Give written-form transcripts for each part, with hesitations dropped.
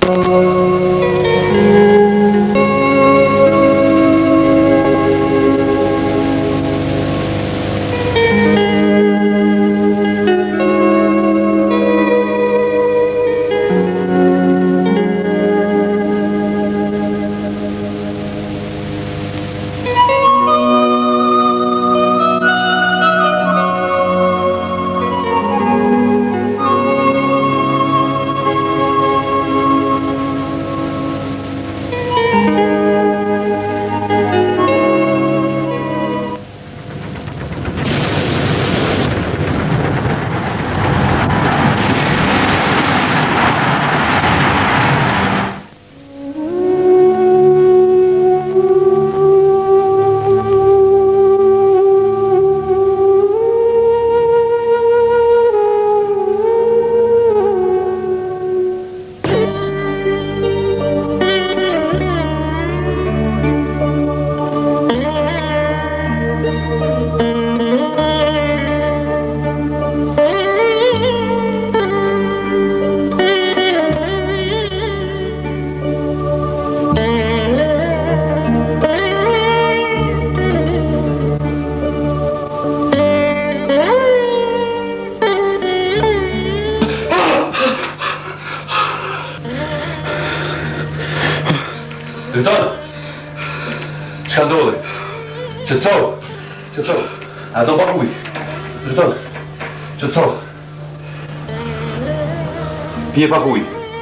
Pije pakuj.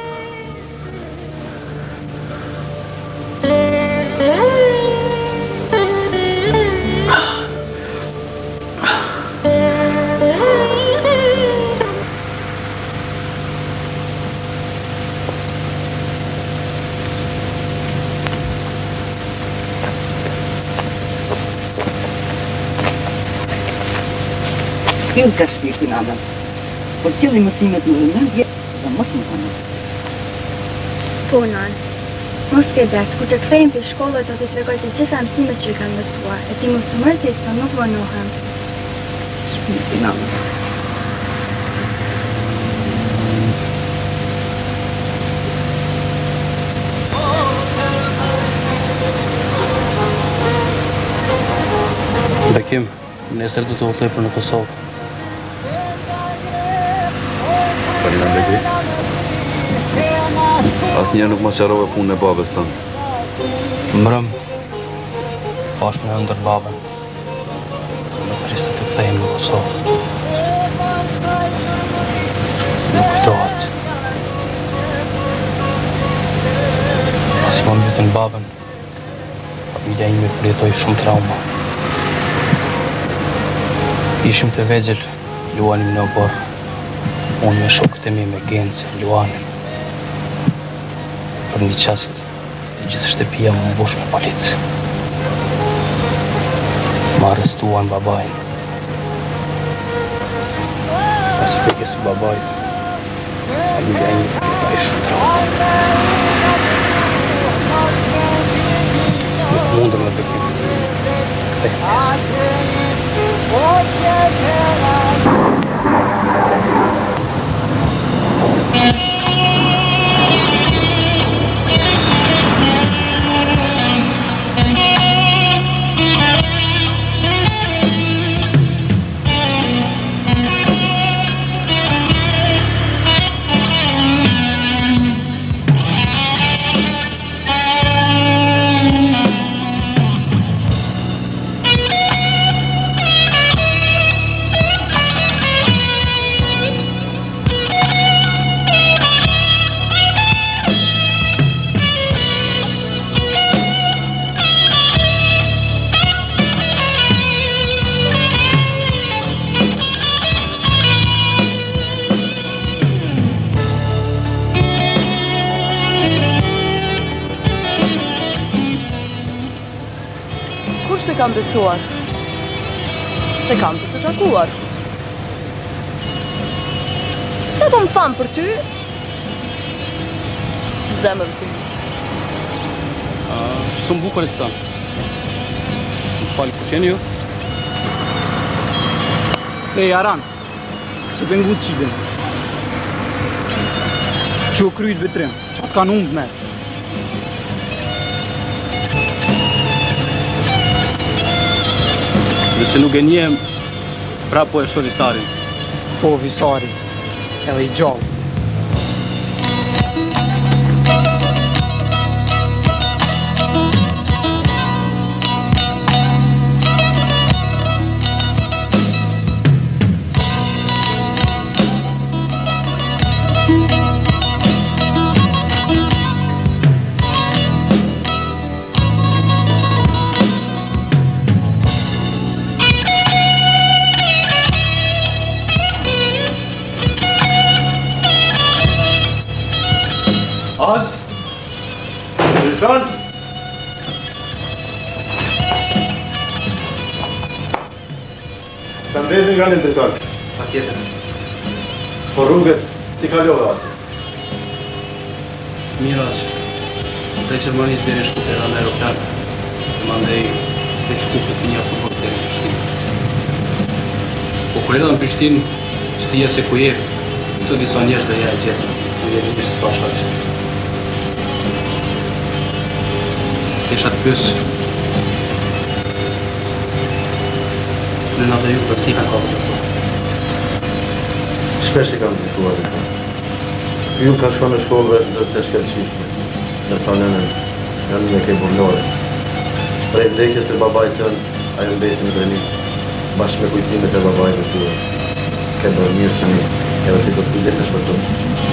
Vilkas viikinana. Mutta silloin mä siinä tuli näin. Punan. Moskeberg, kuten kveimpi škola, da ti pregajte četam simečigan mesua, eti mu su mrzico novo noham. Spiti na nas. Bekim, nesër du të udhëtoj për në Kosovë. Parina Beki, asnjëherë nuk ma qarove punën e babes tënë. Mbrëm, pash me ndër babën. Më të rristë të kthejmë në Kosovë. Nuk kujtohet. Pas i më mbytën babën, familja ime përjetoj shumë trauma. Ishim të vegjël, luanim në borë. Unë me shokët e mi me Gencë, luanim. Për një qast, gjithë shtëpia më mbush me policë. Më arrestuan babajnë. Pas i vdekjes së babajt, familja ime përjetoj shumë trauma. Nuk mundër me Bekim të kthejmë nesër. Kam besuar, se kam të takuar. Se kom thamë për ty, zemër ty. Shumë bukur e së tanë. Më falë, kush jeni ju? Aran, se vengu të qibin. Që u kryt vitrim, që të kanë umbë me. Nëse nuk e njehem, pra po e shoh Visarin. Po, Visari, edhe i gjallë. Az? Driton? Të mbezin nga një driton. Pa tjetër. Po rrugës, si kalove azi? Mirë aqë. Prej Gjermanisë bjerë shkutera me aeroplan. Të mandej prej shkupët të një futbol të në Prishtinë. Po kur edhe në Prishtinë, shtia se ku jebë, të disa njerëz dhe ja e gjetë. Në jemi njështë të pashatës. Kesha të pysë. Në nga dhe ju për s'ti kanë kapët e të. Shpesh i kam zituar e ta. Ju ka shko në shkollë vesh në se shkelqishme. Nërsa nënën, janë me kej burlore. Prej vdekjes e babaj tënë, ajo mbeti në grenicë, bashkë me kujtimet e babaj në tyre. Ke bërë mirë që një, edhe ti do të kujdesesh për të.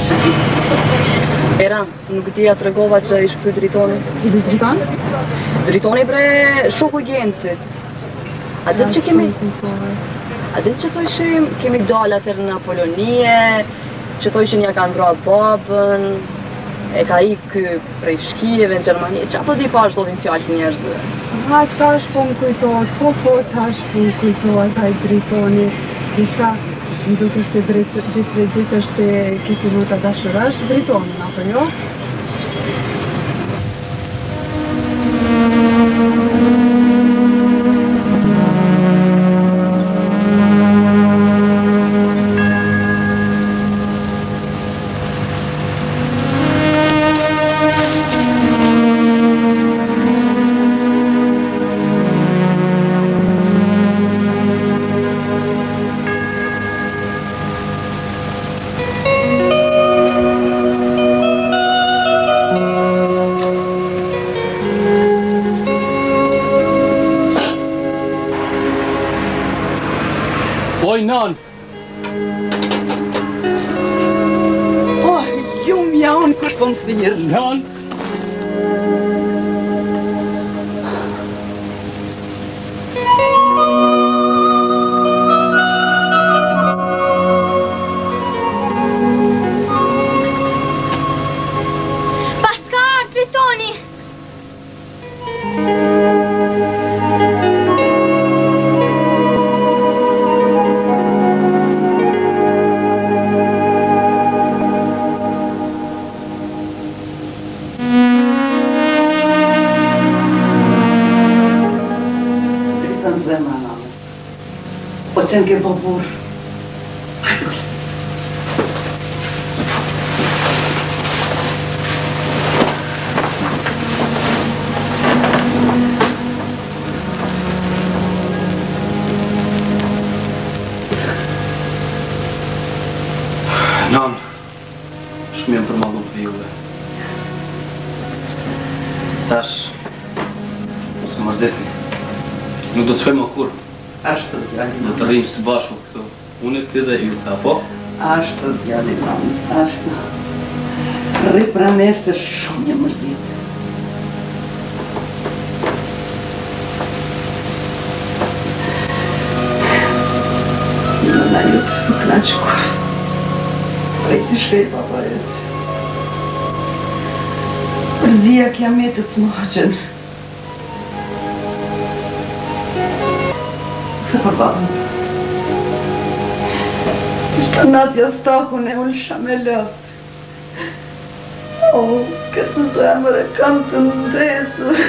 Era, nuk t'ja të regova që ishë këtu dritoni. Driton? Dritoni bre shoku i Gencit. A dhe që kemi... A dhe që thojshim, kemi dalë atër në Apolonie, që thojshin ja kanë vra babën, e ka ikë prej shkijeve në Gjermani, që apo t'i pash do t'in fjallë njerëzve? Ha, tash po më kujtohet, po, tash po më kujtohet, haj dritoni, dishka, më duke se dritë është kiti më të dashurash, dritonin, apo jo? Oj, nan! Oh, ju mjaun kush po më thirë. Nan! Paskar, Tritoni! Zemra namës. Po qenë ke popur. Hajde. Nan, shumë jam përmallu për juve. Tash, mos më mërzitni. Nuk do të shkojmë kur. Ashtë të djali Do të rrimë së bashku këtu. Unë ti dhe ju, apo? Ashtë të djali namës, ashtë. Rri pra nesh se shumë një mërzit. Nëna ju të suklaç kur. Prej si shkej papajet. Përzia kiametet s'moqen. Dhe për babën. Ishtë natja stakun e ulsha me lëtë. O, këtë zemër e kam të ndesur.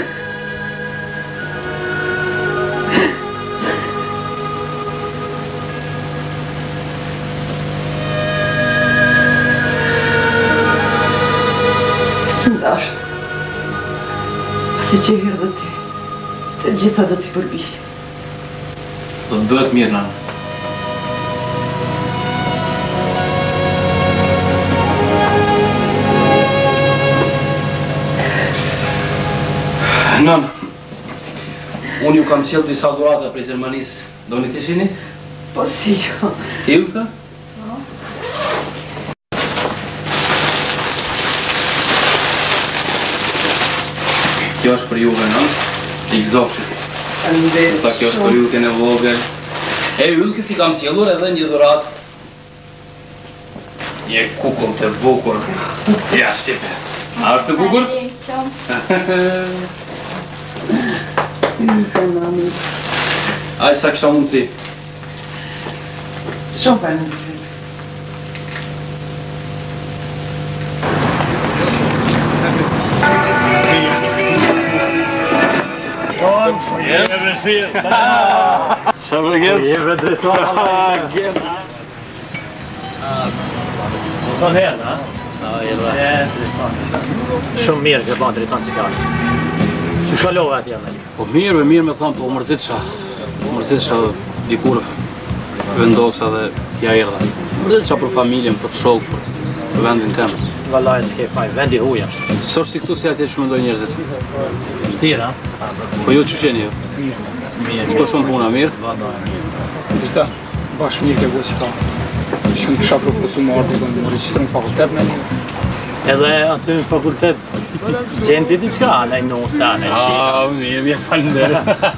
Si që hyrë dhe ti, të gjitha do t'i përbi. Do të bëhet mirë, nana. Nana, unë ju kam sjellë disa dhurata prej Gjermanisë. Doni t'i shihni? Po si jo. Ti Ylka? Kjo është për juve, nën? T'i gëzofshit. Ta kjo është për Ylken e vogël. E Ylke si kam sjellur edhe një dhuratë. Një kukull të bukur. Ja, shqipe. A është të bukur? Aj sa kësha mundësi. Shumë për në të vetë. Jeve drejton. Ton hen, ha? Shumë mirë që ban drejton që ka. Që shkallove atje me? Po mirë me thonë, po mërzitësha. Dikur vendosa dhe ja erdha. Mërzitësha për familjen, për shokë, për vendin temë. Vallaj, s'ke faj, vendi huj është. Së si këtu si atje që mendoj njerëzit? Shtira, ha? Po ju që qeni ju? Mirë. Shko shumë puna, mirë? Dita, bashkë mirë ke vojë që ka. Shumë kësha proposu më ardhë dhe më registru në fakultet me një. Edhe aty në fakultet, gjenti diçka, anej nose, anej shira. Mirë, falenderë.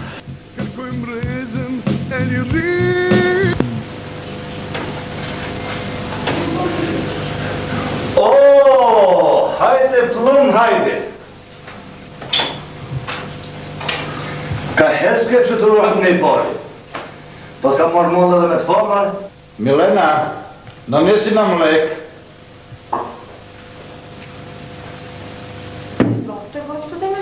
Hajde, plum, hajde! Ka herë s'ke fluturuar në i pari. Pas ka marrë mundë edhe me të fama. Milena, në njësi në mlek. Izvolite, gospodine.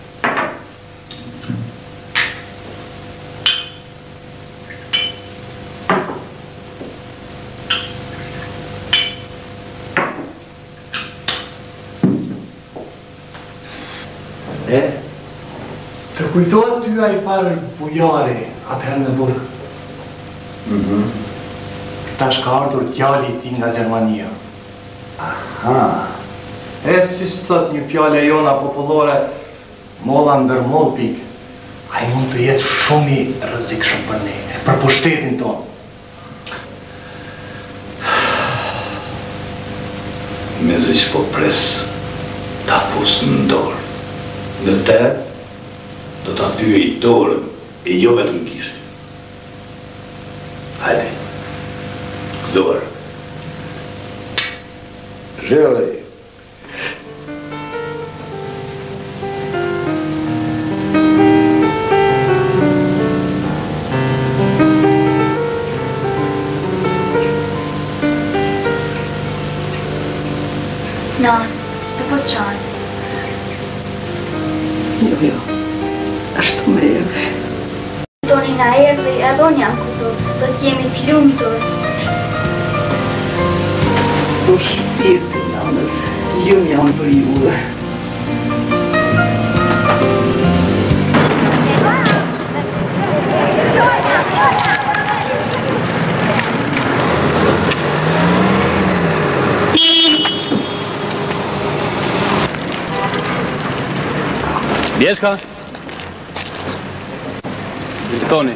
Të kujtohet ty a I parë bujari atëherë në burg. Tash ka ardhur djali I ti nga Gjermania. Aha. Si s'thot një fjale jona popullore, molla ndër moll pik. A I mund të jetë shumë I rrezikshëm për ne, për pushtetin tonë. Mezi që po pres, ta fusë në dorë. Në te, do ta thyë I dorën, e jo vetëm kishtë. Hajde, gëzor. Zhele. Na, se po të qanë. Jo, ashtu me erdhi. Doni na erdhi, edhe unë jam këtu. Do t'jemi t'lumtur. Por shpirti nanës, ju jam për juve. Bjeshka? Toni.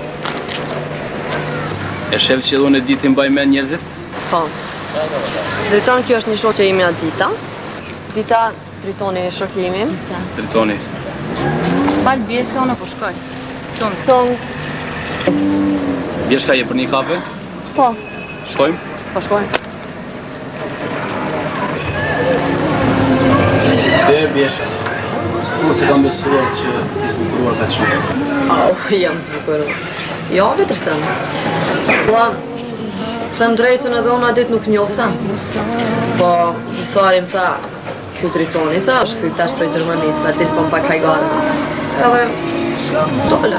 E shef që edhe unë e ditin mbaj men njerëzit? Po. Driton, kjo është një shoqe imi atë Dita. Dita, Dritoni shokimi. Dritoni. Falë Bjeshka, unë po shkoj. Tonë. Bjeshka je për një kafe? Po. Shkojmë? Po shkojmë. Dhe Bjeshka. Kur se kam besuar që I zbukuruar ka shumë. Jam zbukuruar. Jo, vetër thëmë. Po, thëmë drejtën edhe unë adit nuk njoftëm. Po, Isarim tha, kjo Dritoni tha, është thy tash prej Gjermanisë, ta dilë pëm pak hajgare. Edhe, dole.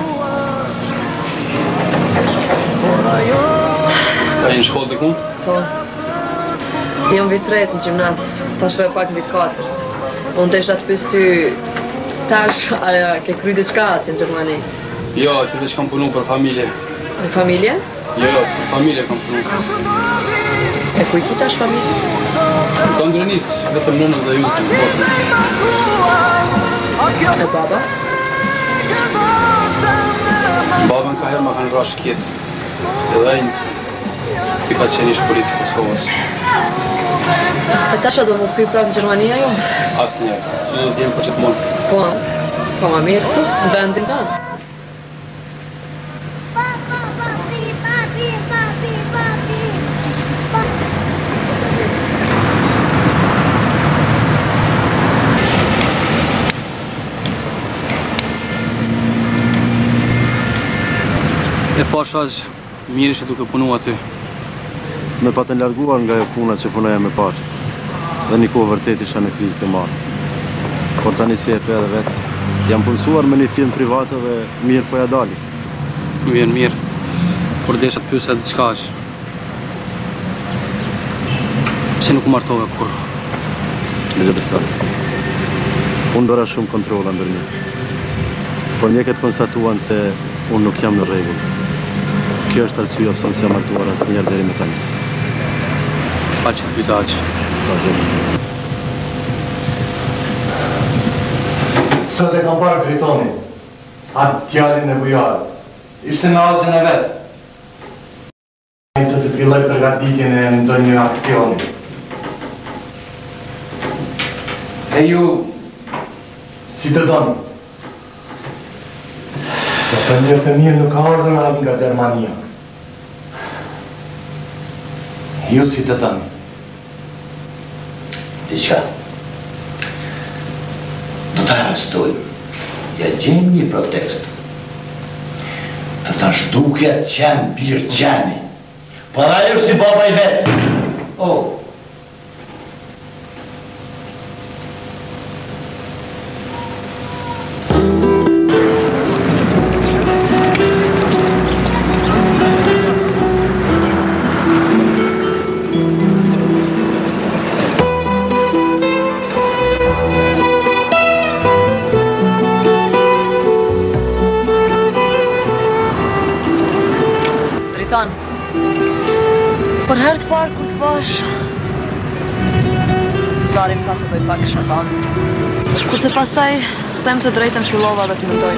A I në shkollë dikun? Po. Jam vit 3 në gjimnas, tash dhe pak vit 4. Unë të isha të pys ty, Tash, ke kry diçka që në Gjermani? Jo, që veç kam punu për familje. Në familje? Jo, për familje kam punu. E ku I ki tash familje? Kam Drenis, vetëm nënën dhe ju të më potën. E baba? Babën ka herë ma kanë rash kjetë. Edhe ajnë si ka qenë ishë politikë Kosovës. E tash a do më këthy prapë në Gjermania jo? Asë njerë, do të jemë për që të monë. Po ma mirë këtu, në vendin tanë. E pash aq mirë ishte duke punu aty. Me pa të larguar nga e puna që punoja me parë. Dhe një kohë vërtet isha në krizë të marë. Por tani si e pe edhe vetë, jam punësuar me një firmë private dhe mirë po ja dali. Mirë. Por desha të pyesa diçka aq. Pse nuk u martove kur? Dëgjoj drejtar. Unë bëra shumë kontrolla ndër një. Por mjekët konstatuan se unë nuk jam në rregull. Kjo është arsyeja pse s'jam martuar asnjëherë deri më tani. Fal që të pyeta aq. Sot e kam parë Dritonin, atë djalin e bujarët. Ishte në azën e vetë. Të filloj përgatitjen e ndonjë akcioni. E ju, si të donë? Do të njërë të mirë nuk ka ardhur nga Gjermania. Ju si të donë? Diçka. Do të arrestojmë. Ja gjenë një protest. Të të shduke qenë birë qeni. Por ajo është si baba I vetë. Për herë të parë kur të pash, Zari më tha të bëj pak shakanit. Kurse pastaj, them të drejtën fillova dhe të mendoj.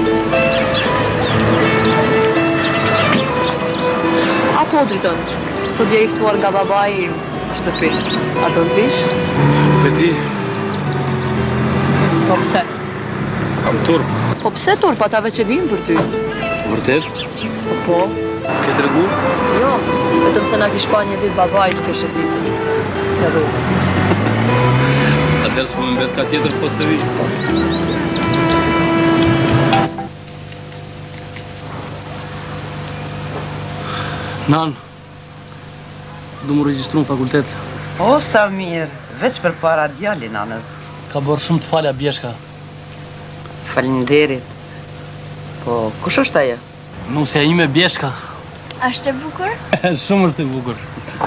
Apo Driton, sot je I ftuar nga babai në shtëpi. A do të vish? Nuk e di. Po pse? Kam turp. Po pse turp, ata veç e din për ty? Vërtet? Po. Ke tregu? Jo, vetëm se na kish pa një ditë babai të kështë ditë. Në rrugë. Atëherë s'po më mbet ka tjetër post të vish. Nan, du më regjistru në fakultet. O, sa mirë, veç për para djali, nanës. Ka bërë shumë të falja bjeshka. Falinderit. Po, kush është ajo? Nusja ime bjeshka. Ashtë e bukur? Shumë është e bukur.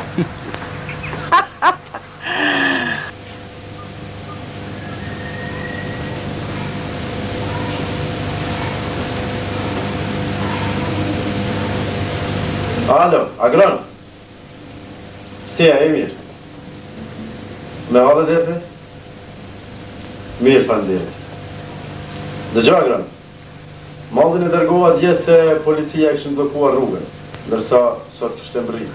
Alo, agron. Si e mirë? Me hadhe derte? Mirë, falenderit. Dëgjoj, agron. Mallin e dërgova dje se policia kishte bllokuar rrugën, ndërsa sot kishte mbërrit.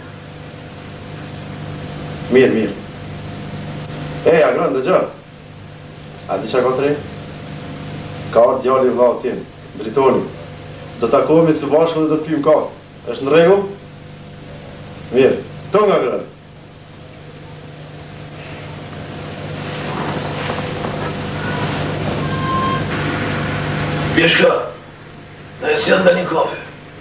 Mirë. Agron, dëgjoj. A di çka ka tre? Ka ardhur djali I vllaut tim, Dritoni. Do takohemi së bashku dhe do të pijmë kafë. Është në rregull? Mirë. Tonga, agron. Bjeshka, në e sjellë dhe një kafe.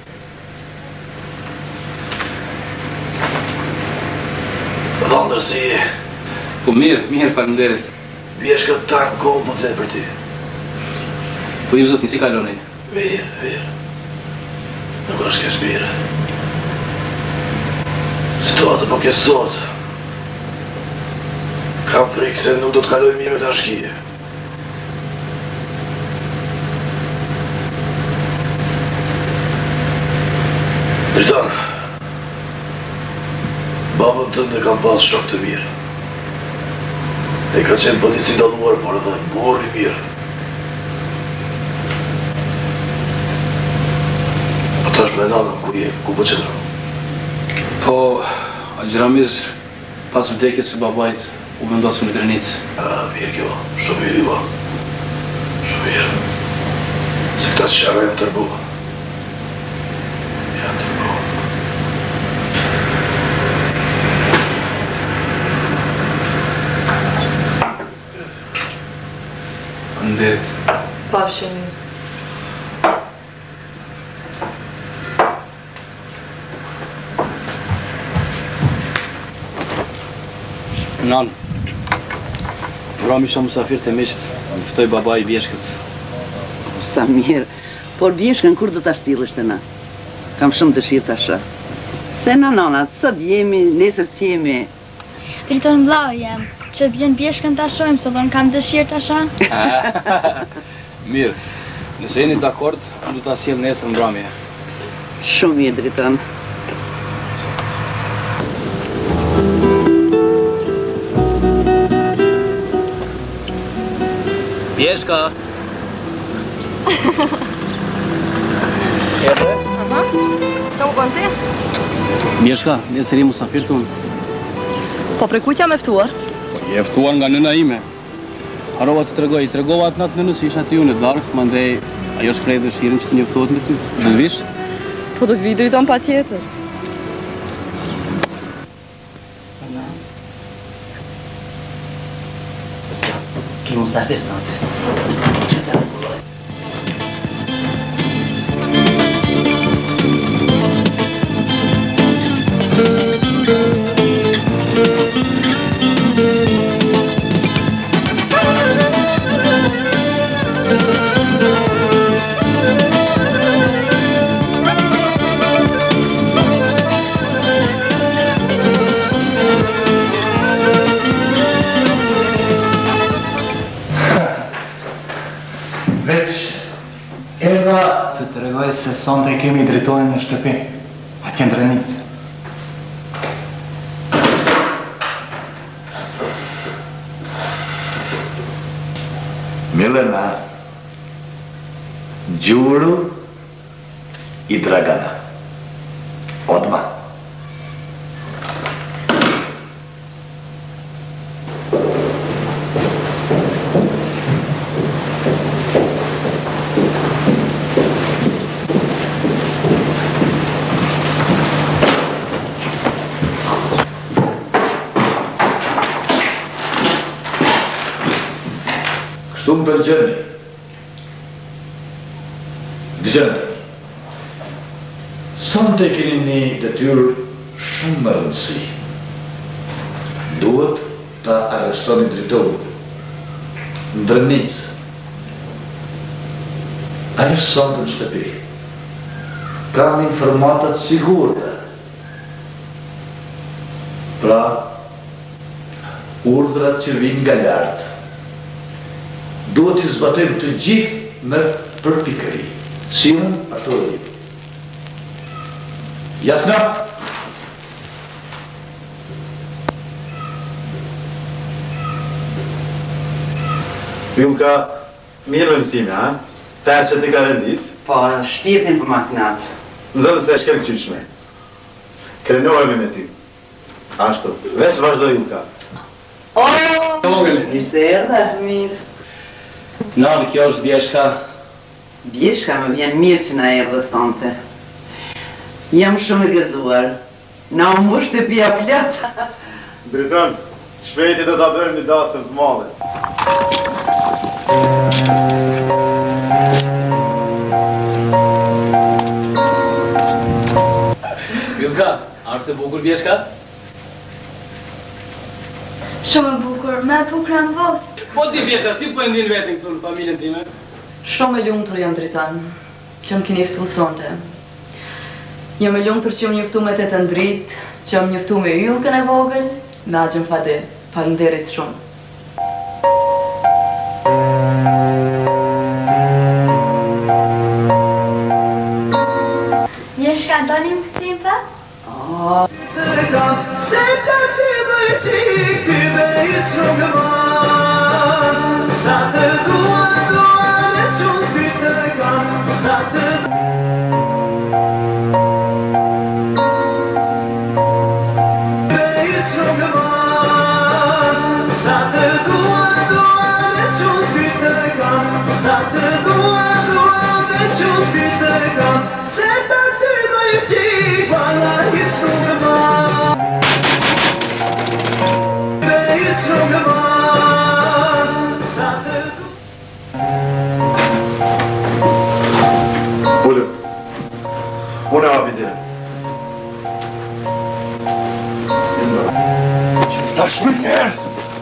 Vëndër si je. Po mirë, falenderit. Bjeshka ta në kohë po fletë për ty. Po I zot, si kaloni? Mirë. Nuk është kesh mirë. Situatë po kesh sot. Kam frikë se nuk do të kaloj mirë me të shkije. Dritan, babën tënde kam pas shok të mirë. E ka qenë polici dalluar, por edhe burr I mirë. Po tash me nanën ku po qëndron? Po, Agjeramiz, pas vdekjes së babait, u vendosur në Drenicë. Mirë kjo, shumë mirë I ba. Shumë mirë. Se këta që qara janë tërbu. Janë tërbu. Nderit. Pafshim mirë. Nan, Rami isha musafir të misht, më ftoj baba I bjeshkët. Sa mirë, por bjeshkën kur do ta shtillesh te na? Kam shumë dëshirë ta shoh. Se na nonat, sot jemi, nesër s'jemi. Driton vllau jem, që vjen bjeshkën ta shohim, se don kam dëshirë ta shoh. Mirë, nëse jeni dakord, du ta sjell nesër në mbrëmje. Shumë mirë, Driton. Bjeshka! Erdhe? Aha, qa u bënë ti? Bjeshka, nesër jemi musafir të unë. Po prej kujt jam eftuar? Je ftuar nga nëna ime. Harova të tregoj, tregova atë natë nënës isha të ju në darkë, mandej ajo shpreh dëshirën që të njoftohet me ty. Do të vish? Po do të vi Driton pa tjetër. Ki musafir sante. Të të regoj se sonte kemi drejtojnë në shtëpi, atje në Drenicë. Milena, Gjuru I Dragana. Odmah. Kështu më pëlqeni. Dëgjoni. Sonte keni një detyrë shumë më rëndësi. Duhet ta arrestoni drejtorin në Drenicë. Ai është sonte në shtëpi. Kam informatat sigurta. Pra, urdhrat që vinë nga lartë. Duhet I zbatojmë të gjithë me përpikëri. Si unë, ashtu edhe ju. Jasna? Julka, mirë mësime, ha? Ta që ti ka rendis? Po, shpirtin për makinac. Në zëllë se shkel qyshme. Krenohemi me ty. Ashtu, veç vazhdo Julka. Mirë se erdhe. Mirë. Nani, kjo është Bjeshka. Bjeshka më vjen mirë që na erdhe sonte. Jam shumë e gëzuar. Na u mbush shtëpia plot. Driton, shpejti do ta bëjmë një dasëm të madhe. Julka, është e bukur Bjeshka? Shumë e bukur, me e bukur në botë. Po ti Bjeshka, si po e ndin vetin këtu në familjen time? Shumë e lumtur jam Dritan, që më keni ftu sonte. Jam e lumtur që më njoftu me tetën dritë, që më njoftu me yllkën e vogël, me Axhën Fadil. Faleminderit shumë. Bjeshka, dolim këci Unë abide. Ta shmi njerë!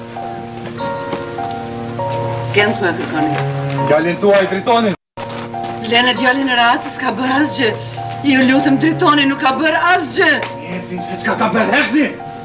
Këndë me kërkoni. Djalin tuaj dritonin. Lene djalin e racës ka bërë asgjë. Ju lutëm dritoni nuk ka bërë asgjë. Jetim se s'ka ka bërë heshni!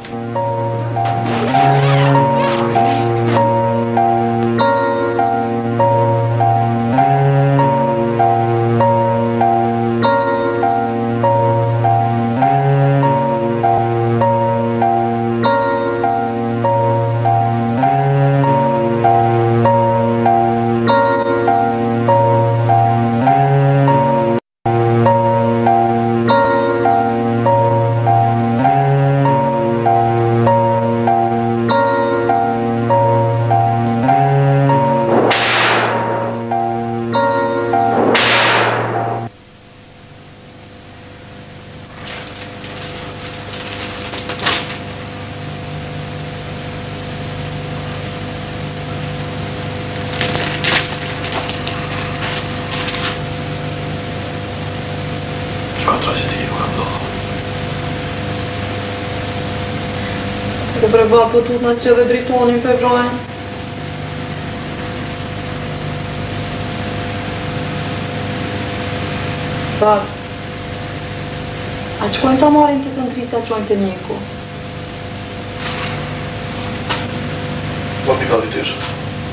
Qa tragedi ju ka ndohë? Dhe bre ba, po tut në që dhe dritonin për vrojnë. Bab, a qkojnë ta marim të të ndrita qojnë të njeku? Po mi ka viteshët.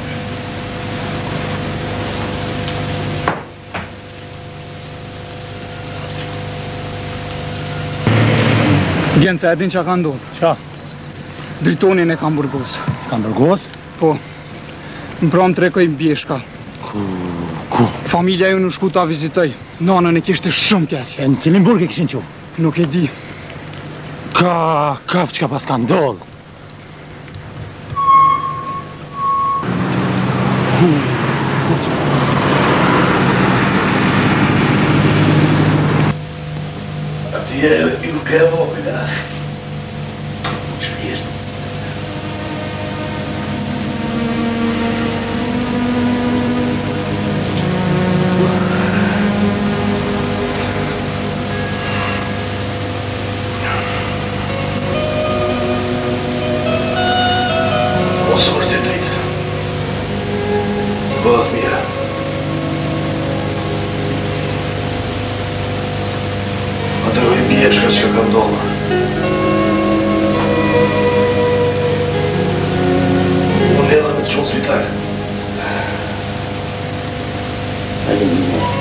Gjenca, e din qa ka ndodhë? Qa? Dritonin e kam burgos. Kam burgos? Po. Më pram të rekoj bjeshka. Ku? Familja ju në shku ta vizitoj. Nanën e kishte shumë keq. E në cilin burg e kishin qu? Nuk e di. Kap që ka pas ka ndodhë. Atje ju ke vojna. Shpjesht. Mos vërse dritë. Bëhet mira. Atëroj bjeshka që ka ndohë. Unë edhe me të shumë spital. Faleminderit.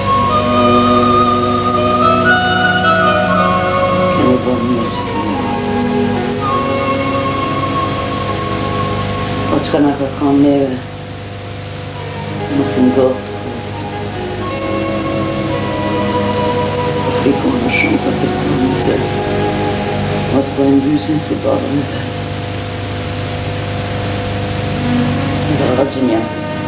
Kemi bërë mirë që kemi bërë. Po që ka nga kërkon neve, mos ndodhë. Pikon në shumë për dritonin se mos po e mbysin si babën e vetë. Dhe rëgjën jam.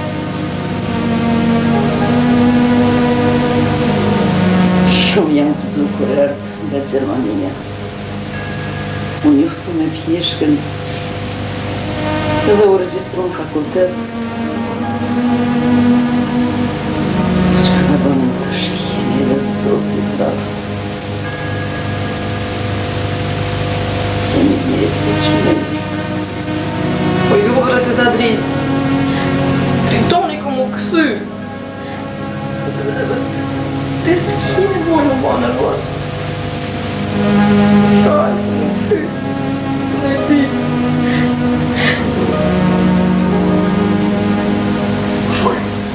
Shumë jam të zukur erdë nga Gjermania. Unë njoftu me pjeshkën edhe u registru në fakultet. Që ka në bënë të shkjeni dhe zotit rafë. Kemi jetë të qëmërë. Po ju bre të ta dritë. Dritoni ku mu këthy. Ti së kini bojnë në banë në vazë. Shajë, ku mu këthy. Në e ti. Shkoj.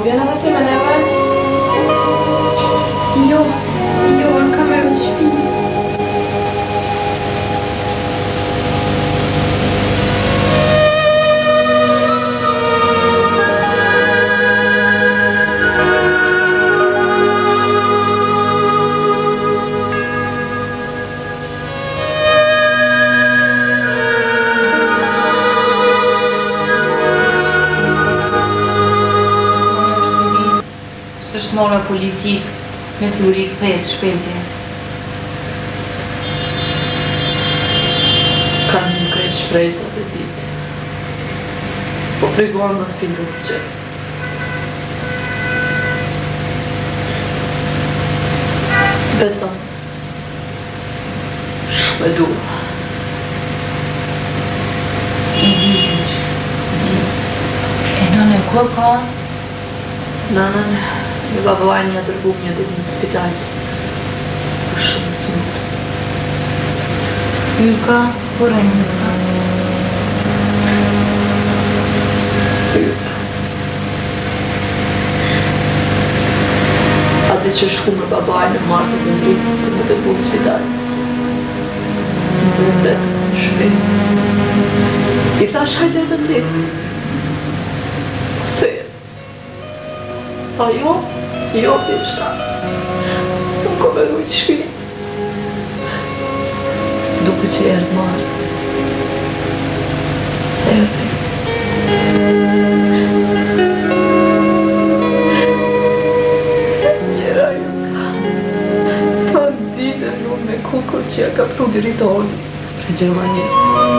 vjen edhe ti me neve? Jo, unë kam e në shpi. Mora politik me të uri këthejt shpetje. Kanë një krejt shpresat e ditë. Po frigorë në s'pindu të që. Beson. Shumë e duha. I di. E nëne ku ka? Nënën. Në babaj një tërguk një ditë në spital. Për shumë smut. Ylka, por e Ylka. Ylka. Ate që shku me babaj në martët në dritë për më tërguk në spital. Në vetë, në shpejt. I thash hajder të ti. Pse? Tha jo? Jo, pishka. Nuk ko me rujtë shpi. Duke që e erdë marë. Se erdhe. Njera ju ka. Ta ditë e lumë me kuko që ja ka pru diritori për Gjermanisë.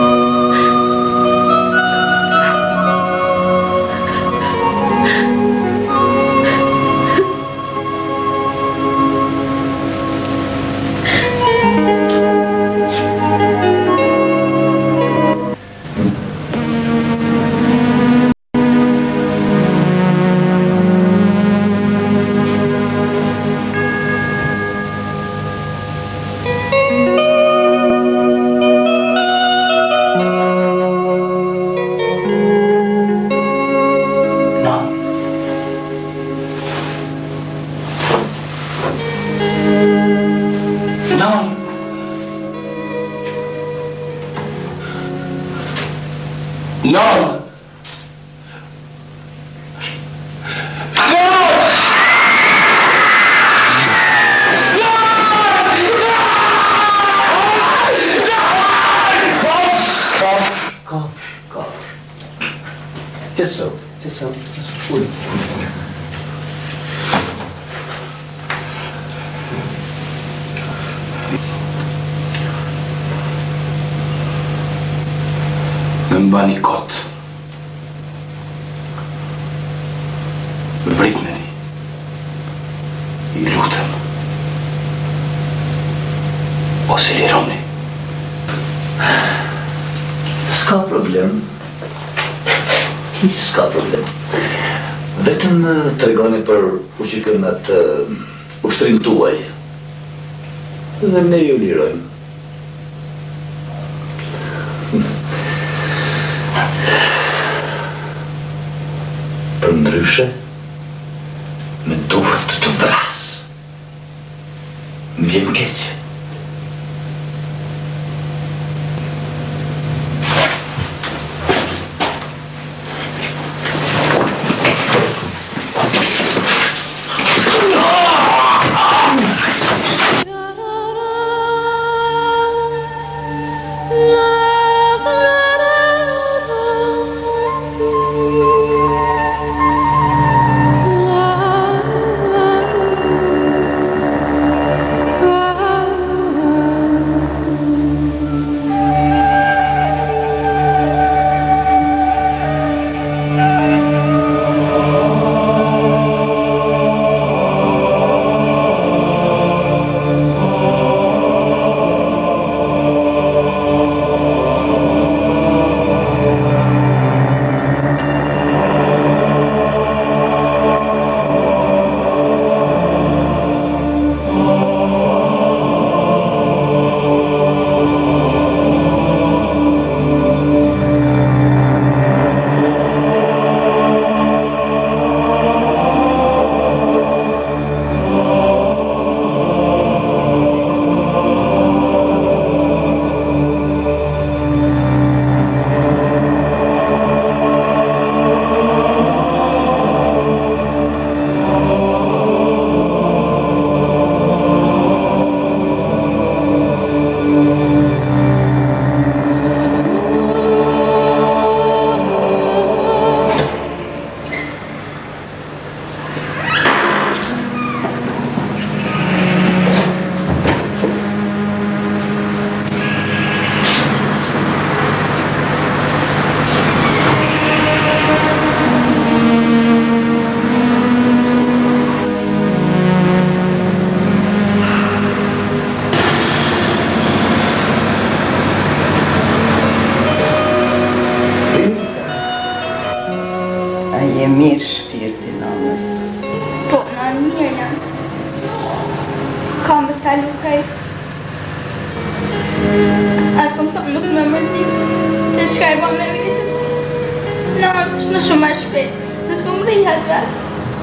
Më mbani kot. Vritmeni. I lutem. Ose lironi. S'ka problem. S'ka problem. Vetëm të regoni për ushikën atë ushtrin tuaj. Dhe ne ju lirojmë. Për ndryshe, me duhet të vras. Më vjen keq. je mirë shpirti nënës. Po, në mirë janë. Kam me t'kalu krejt. Atë kom thonë, mos me mërzi, që qka e bën me vitës. Në, në shumë më shpejt, se s'po më rihat vetë.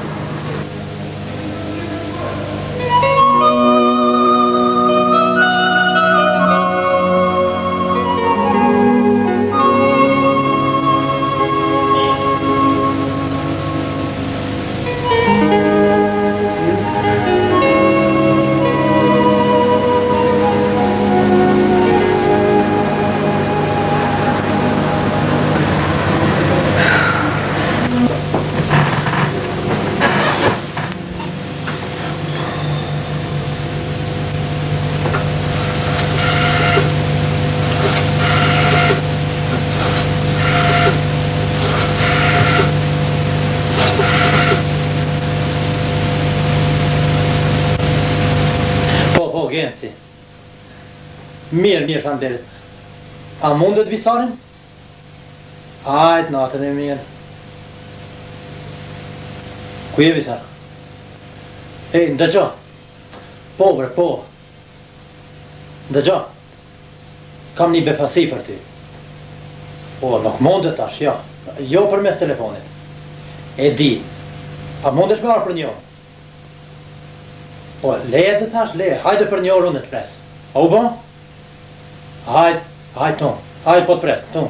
Mirë, famderit. A mundet visarin? Ajt, natën e mirë. Ku je visar? Ndëgjo. Po, bre, po. Ndëgjo. Kam një befasi për ty. Po, nuk mundet tash, jo. Jo për mes telefonit. E di. A mundesh me arë për një orë? Po, leje dhe tash, leje. Hajde për një orë unë të presë. A u bon? Hajde, ton. Hajde po të presë, ton.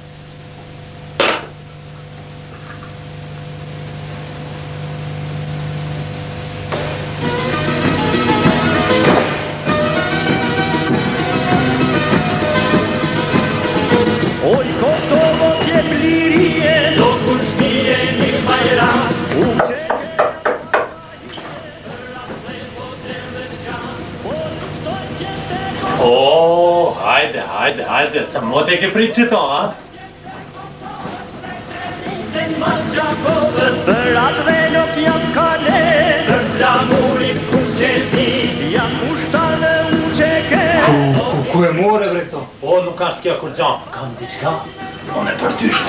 Oj, Kosovo tje plirije, do kur shpije një majra, Hajde, sa mot e ke pritë që to, ha? Sërat dhe nuk jam kane, për flamurit kusqesi, jam ushtar dhe uqeke. Ku e more, bre, këto? Po, nuk ashtë kjo kur gjanë. Kam diçka? Unë e përdyshko.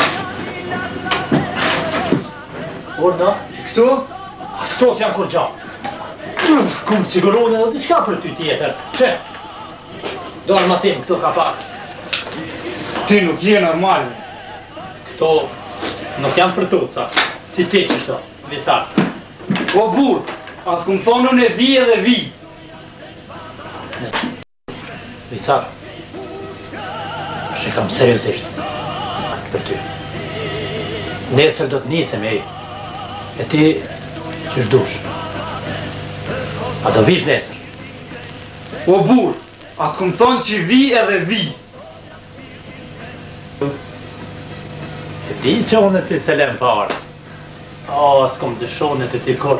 Orna, këtu? As këto s'janë kur gjanë. Kumë sigurone dhe diçka për ty tjetër. Që? Do armatim, këto ka pak. Ti nuk je normal. Këto nuk janë për tuca. Si ti që shto, visar. O bur, atë këmë thonë unë e vi edhe vi. Visar, që kam seriosisht për ty. Nesër do të nisem e ti që shdush. A do vish nesër? O bur, atë këmë thonë që vi edhe vi. E di që unë e ti se lem parë. O, s'kom dëshonet e ti kur.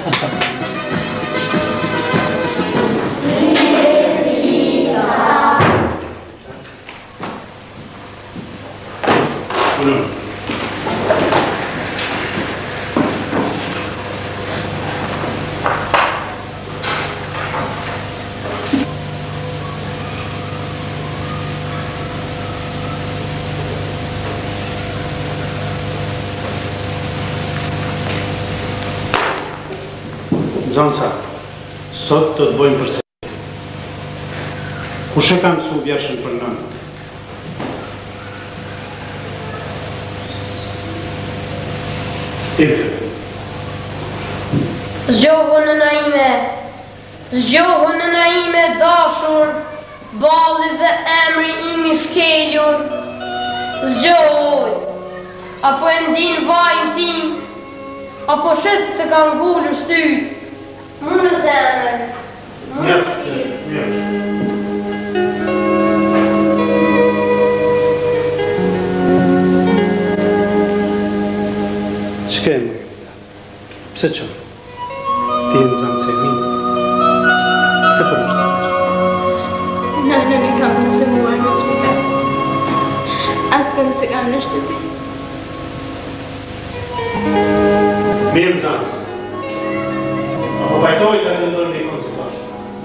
Zanca, sot do të bëjmë përse. Kush e ka mësu vjeshën për nënë? Tirë. Zgjohu nëna ime, zgjohu nëna ime dashur, balli dhe emri im i shkeljur. Zgjohu, apo e ndin vajnë tim, apo shes të kanë gullur sytë. Mu në zemër, mu në shpirë. Që kemë? Pse që? Ti e në zanë se e minë. Pse për nërësë? Nënën e kam të sëmuar në spital. Askën se kam në shtëpi. Mirë zanës. Apo bajtoj të në ndërë një konsulashtë.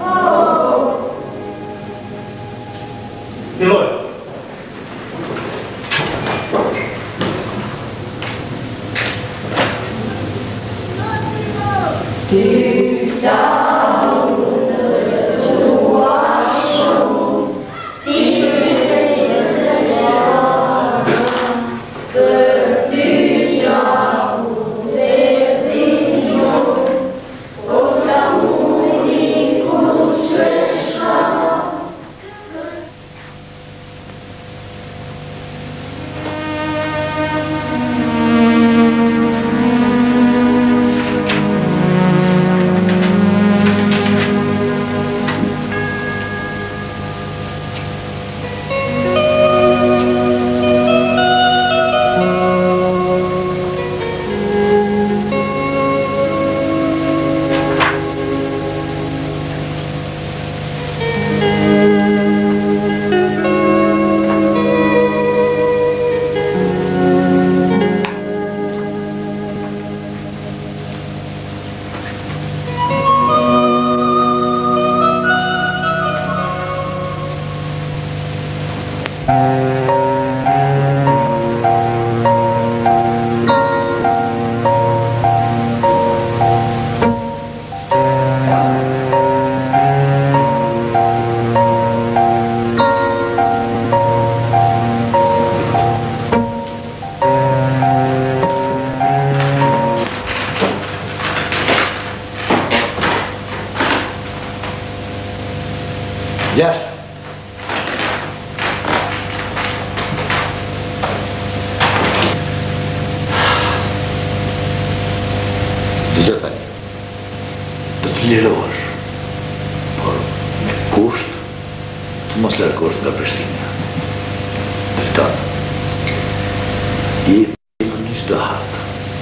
Niloj. lirohesh, por me kusht të mos largosh nga Prishtina. Dritan, je në një çdo hap.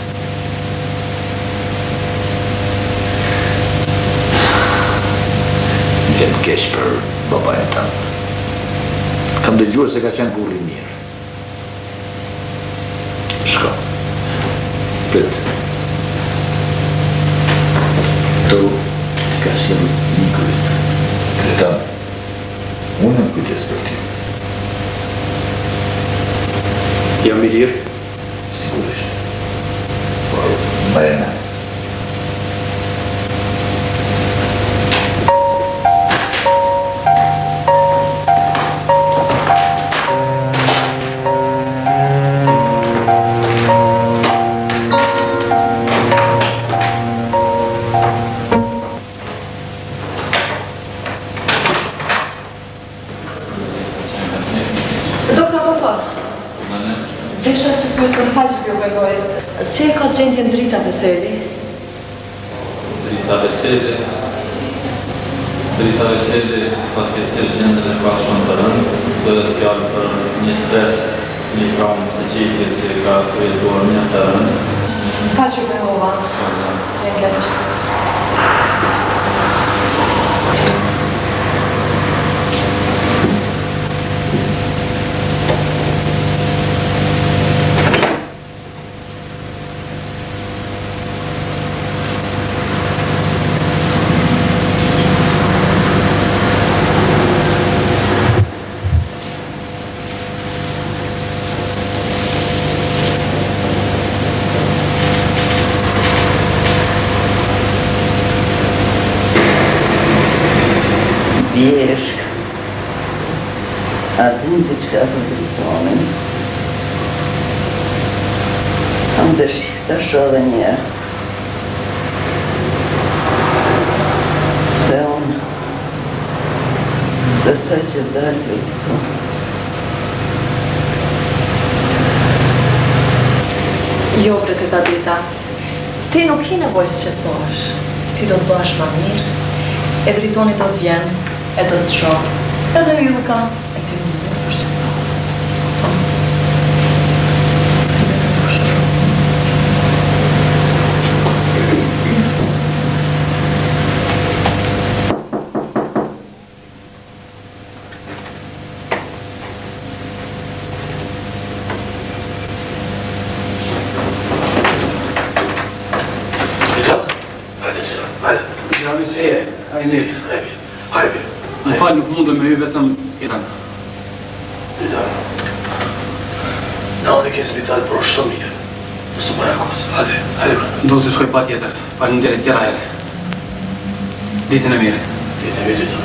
Jem keq për babajën tënd. Kam dëgjuar se ka qenë burr i mirë. Shko. Prit. Tu ka qenë miku i yt. Dritan, unë më kujdes për ty. Jam i lirë? Sigurisht. Por, Marina, se ka gjendjen Drita Veseli? Drita Veseli fatkeqësisht gjendjen e ka shumë të rëndë, do të fjalë për një stres, një traumë psiqike që ka krijuar një të rëndë. Pa që behova, një keq. Bjeshk, a din diçka për Dritonin? Kam dëshirë ta shoh edhe një herë. Se unë s'besoj që dalë për këtu. Jo, Breteta Drita, ti nuk ki nevojë shqetësohesh. Ti do të bëhesh më mirë, e Dritoni do të vjen, e do të shoh, edhe Ylka, e ti nuk mos u shqetëso. Më falë, nuk mundëm me ju vetëm Iran. Dritan, në anë ke spital për shumë mirë. Nësë më rakos, hajde. Do të shkoj pa tjetër, faleminderit tjera ere. Ditën e mire. Ditën e mire, Dritan.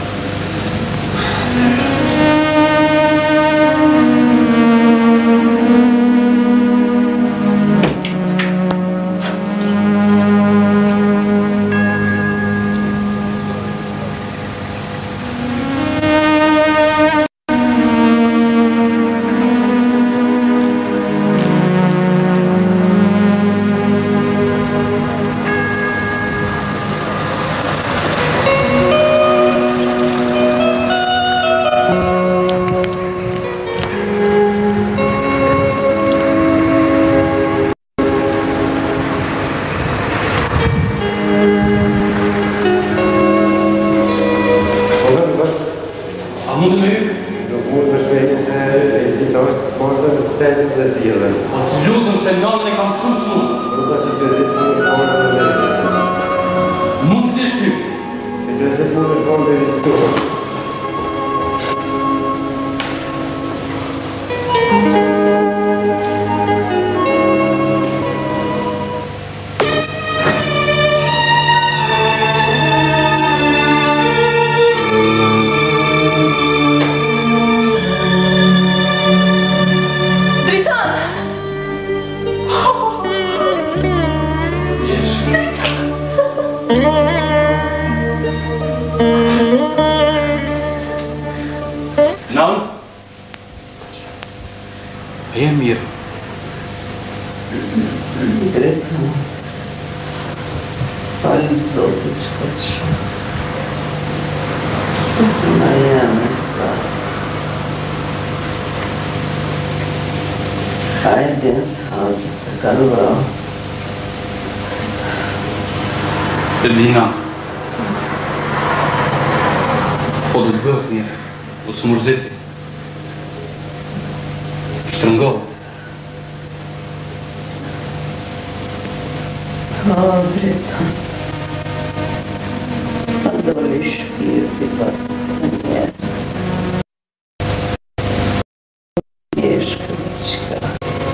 Falë Zotit që ka të shumë. Së të nga jemi pratë. Hajde nësë haqët të kanë vra. Elina, po do të bëhet mirë, do së mërziti. Shtrëngohë. Ka drejton. S'pa doli shpirti për të njerë. Jeshkë dhe qka.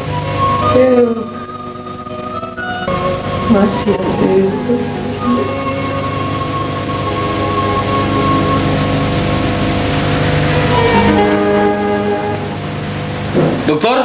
Masja dhe Doktor?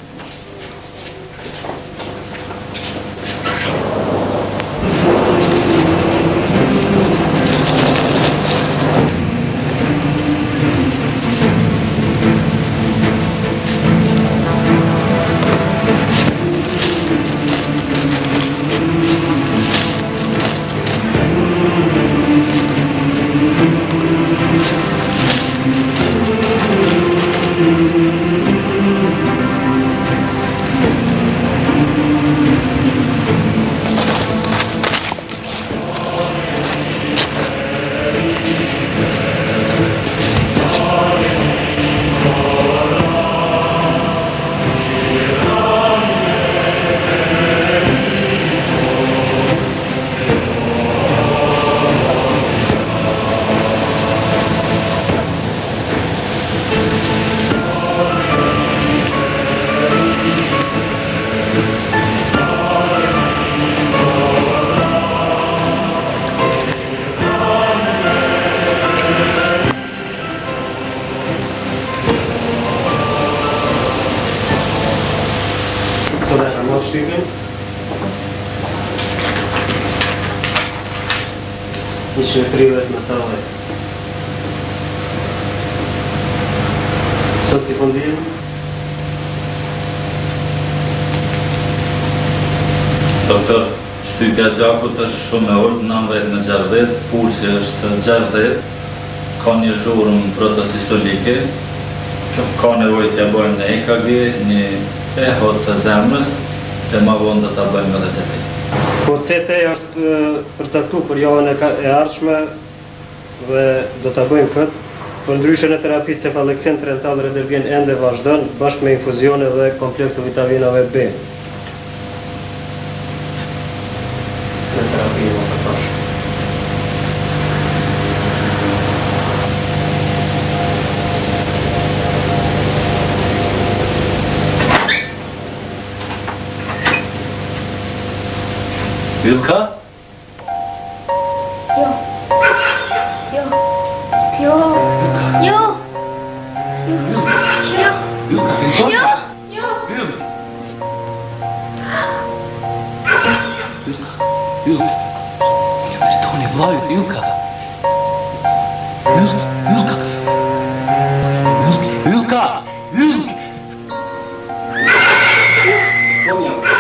Ishte privet me ta dhe. Sot si pëndim? Doktor, shtypja gjakut është shumë e ullë, 90/60, pulsi është 60, ka një zhurëm protosistolike, ka nevojë t'ja bëjmë në EKG, një eho të zemrës, e ma vonë dhe t'a bëjmë edhe CT. Po CT është përcaktu për javën e ardhshme dhe do t'a bëjmë këtë. Për ndryshën e terapit cefaleksin parental Redergen ende vazhdon bashkë me infuzione dhe kompleks të vitaminave B. Në terapi më të pashë. Ylka? Jo. Jo. Jo. Jo. Jo. Ylka, Jo. Jo. Ylka. Toni vlajut, Ylka. Ylka. Ylka. Ylka.